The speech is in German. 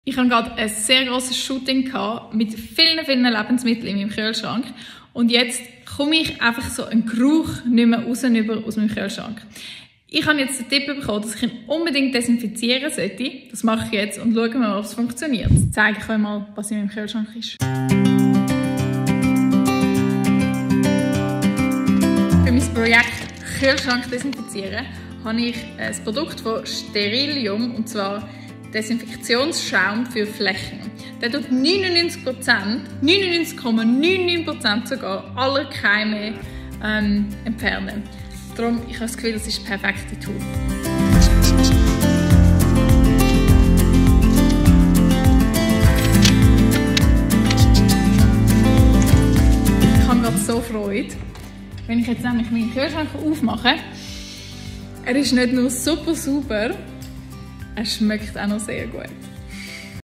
Ich hatte gerade ein sehr grosses Shooting mit vielen Lebensmitteln in meinem Kühlschrank. Und jetzt komme ich einfach so einen Geruch nicht mehr raus aus meinem Kühlschrank. Ich habe jetzt den Tipp bekommen, dass ich ihn unbedingt desinfizieren sollte. Das mache ich jetzt und schauen wir mal, ob es funktioniert. Jetzt zeige ich euch mal, was in meinem Kühlschrank ist. Für mein Projekt Kühlschrank desinfizieren habe ich ein Produkt von Sterilium, und zwar Desinfektionsschaum für Flächen. Der tut 99,99% sogar aller Keime entfernen. Darum, ich habe das Gefühl, das ist das perfekte Tool. Ich habe gerade so Freude, wenn ich jetzt nämlich meinen Kühlschrank aufmache. Er ist nicht nur super sauber, er schmeckt auch noch sehr gut.